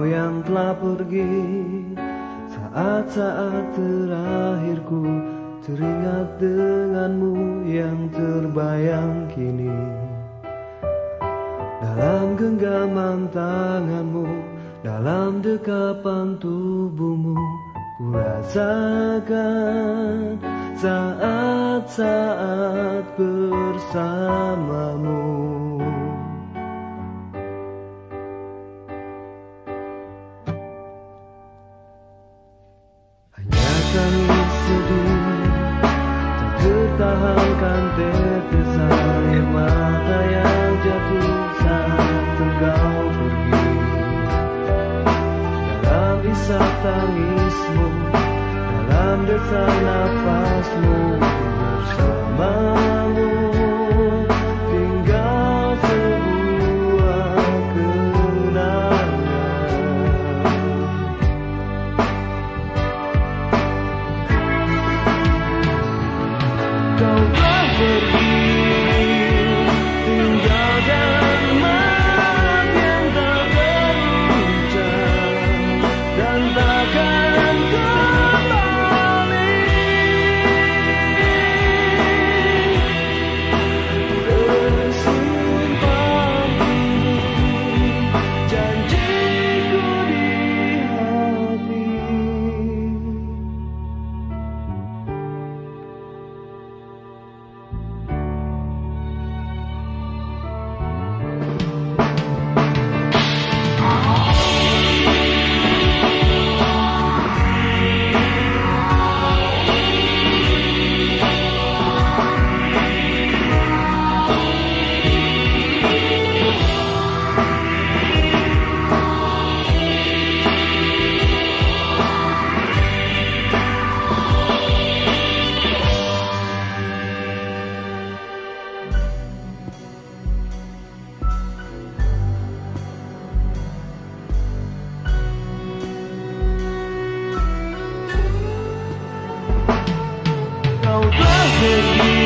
yang telah pergi. Saat-saat terakhirku teringat denganmu yang terbayang kini. Dalam genggaman tanganmu, dalam dekapan tubuhmu, ku rasakan saat-saat bersamamu. Hanya tangis sedih, tak tertahankan tetesan air mata yang jatuh saat engkau pergi. Dalam isak tangismu, dalam desak nafasmu, bersamamu tinggal sebuah kenangan. Kau telah pergi, tinggalkan maaf yang tak terucap dan takkan kembali. Tersimpan janjiku di hati. Kau telah pergi,